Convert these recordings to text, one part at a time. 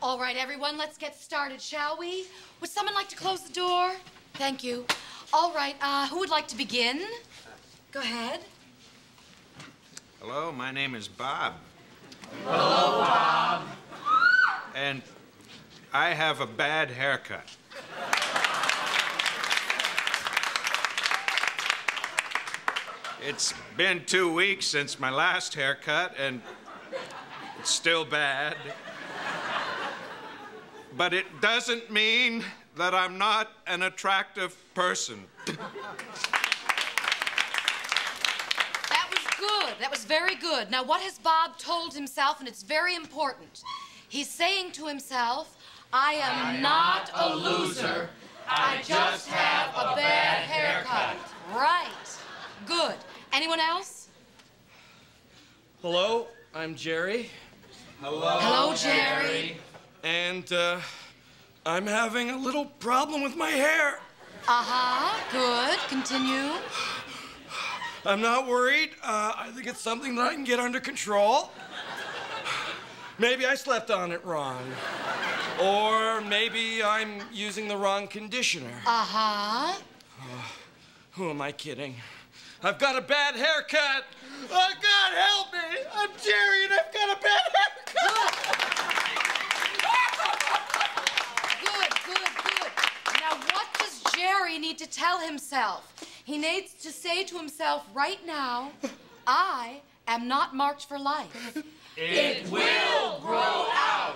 All right, everyone, let's get started, shall we? Would someone like to close the door? Thank you. All right, who would like to begin? Go ahead. Hello, my name is Bob. Hello, Bob. And I have a bad haircut. It's been 2 weeks since my last haircut, and it's still bad. But it doesn't mean that I'm not an attractive person. That was good. That was very good. Now, what has Bob told himself? And it's very important. He's saying to himself, I am not a loser. I just have a bad haircut. Right. Good. Anyone else? Hello, I'm Jerry. Hello, Jerry. And, I'm having a little problem with my hair. Uh-huh. Good. Continue. I'm not worried. I think it's something that I can get under control. Maybe I slept on it wrong. Or maybe I'm using the wrong conditioner. Uh-huh. Who am I kidding? I've got a bad haircut. Oh, God, help me. I'm Jerry, and I've got a bad haircut. Good. Now, what does Jerry need to tell himself? He needs to say to himself right now, I am not marked for life. It will grow out.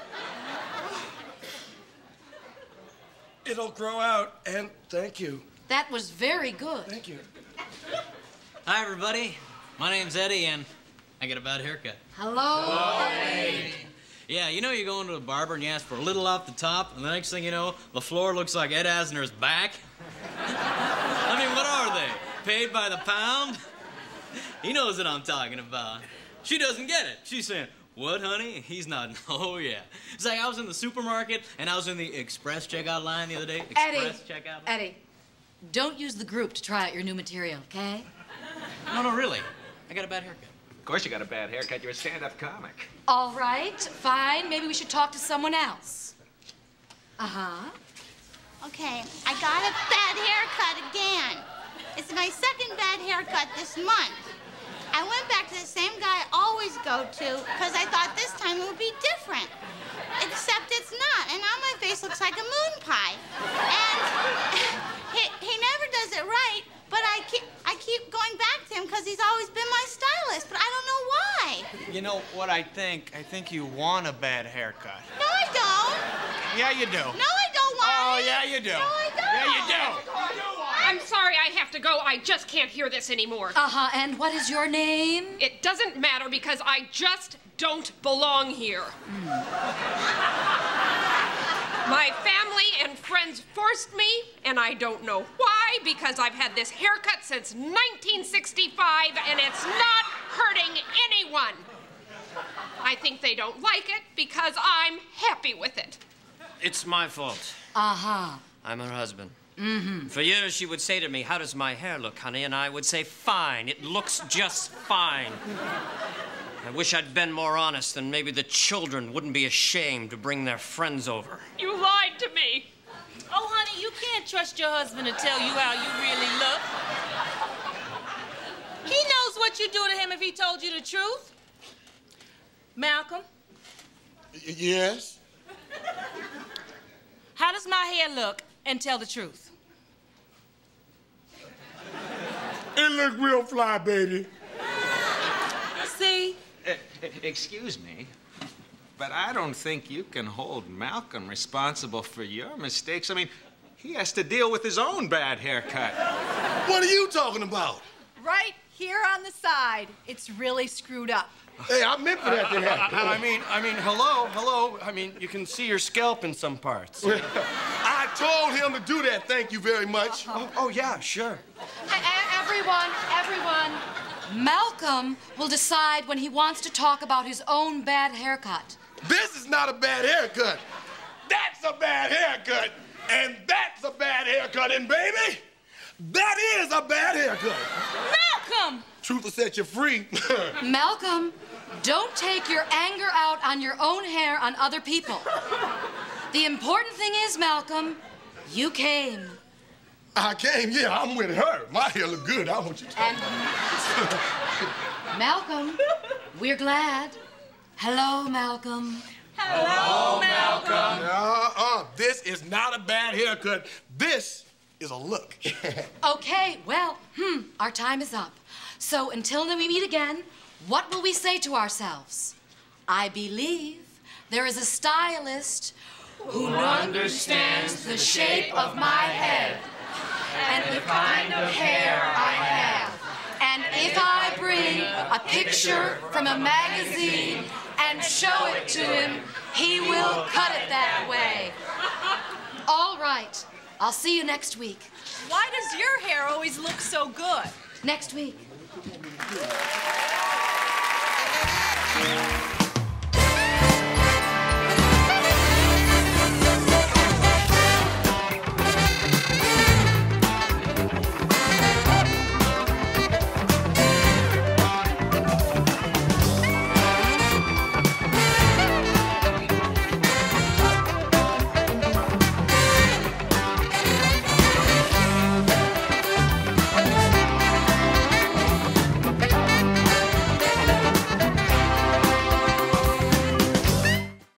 It'll grow out, and thank you. That was very good. Thank you. Hi, everybody. My name's Eddie, and I get a bad haircut. Hello, Eddie. Yeah, you know you go into a barber and you ask for a little off the top, and the next thing you know, the floor looks like Ed Asner's back. I mean, what are they? Paid by the pound? He knows what I'm talking about. She doesn't get it. She's saying, what, honey? He's nodding, oh, yeah. It's like I was in the supermarket, and I was in the express checkout line the other day. Express checkout line. Eddie, don't use the group to try out your new material, okay? No, really. I got a bad haircut. Of course you got a bad haircut. You're a stand-up comic. All right, fine. Maybe we should talk to someone else. Uh-huh. Okay, I got a bad haircut again. It's my second bad haircut this month. I went back to the same guy I always go to because I thought this time it would be different. Except it's not, and now my face looks like a moon pie. And he never does it right, but I keep going back to him because he's always been my stylist, but I don't know why. You know what I think? I think you want a bad haircut. No, I don't. Yeah, you do. No, I don't want Oh, it. yeah, you do. No, I don't. Yeah, you do. I'm sorry, I have to go. I just can't hear this anymore. Uh-huh, and what is your name? It doesn't matter because I just don't belong here. My family and friends forced me, and I don't know why, because I've had this haircut since 1965, and it's not hurting anyone. I think they don't like it because I'm happy with it. It's my fault. Uh-huh. I'm her husband. Mm-hmm. For years, she would say to me, how does my hair look, honey? And I would say, fine. It looks just fine. I wish I'd been more honest, then maybe the children wouldn't be ashamed to bring their friends over. You lied to me. Oh, honey, you can't trust your husband to tell you how you really look. He knows what you'd do to him if he told you the truth. Malcolm? Yes? How does my hair look? And tell the truth. It look real fly, baby. See? Excuse me, but I don't think you can hold Malcolm responsible for your mistakes. I mean, he has to deal with his own bad haircut. What are you talking about? Right here on the side. It's really screwed up. Hey, I meant for that to happen. I mean, hello. I mean, you can see your scalp in some parts. I told him to do that, thank you very much. Oh, yeah, sure. Everyone, Malcolm will decide when he wants to talk about his own bad haircut. This is not a bad haircut. That's a bad haircut. And that's a bad haircut. And baby, that is a bad haircut. Malcolm! Truth will set you free. Malcolm, Don't take your anger out on your own hair on other people. The important thing is, Malcolm, you came. I came, yeah, I'm with her. My hair look good, I want you to. And Malcolm, we're glad. Hello, Malcolm. Hello, Malcolm. This is not a bad haircut. This is a look. Okay, well, our time is up. So until we meet again, what will we say to ourselves? I believe there is a stylist who understands the shape of my head and the kind of hair I have. And if I bring a picture from a magazine and show it to him, he will cut it that way. All right. I'll see you next week. Why does your hair always look so good? Next week.